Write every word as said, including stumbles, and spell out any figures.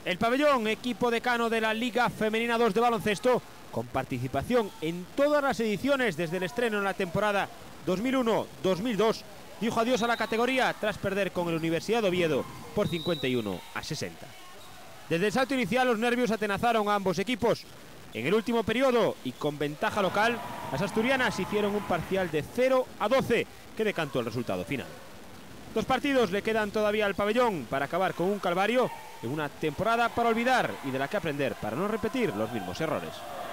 El Pabellón, equipo decano de la Liga Femenina dos de baloncesto, con participación en todas las ediciones desde el estreno en la temporada dos mil uno dos mil dos, dijo adiós a la categoría tras perder con el Universidad de Oviedo por cincuenta y uno a sesenta. Desde el salto inicial los nervios atenazaron a ambos equipos. En el último periodo y con ventaja local, las asturianas hicieron un parcial de cero a doce que decantó el resultado final. Dos partidos le quedan todavía al Pabellón para acabar con un calvario en una temporada para olvidar y de la que aprender para no repetir los mismos errores.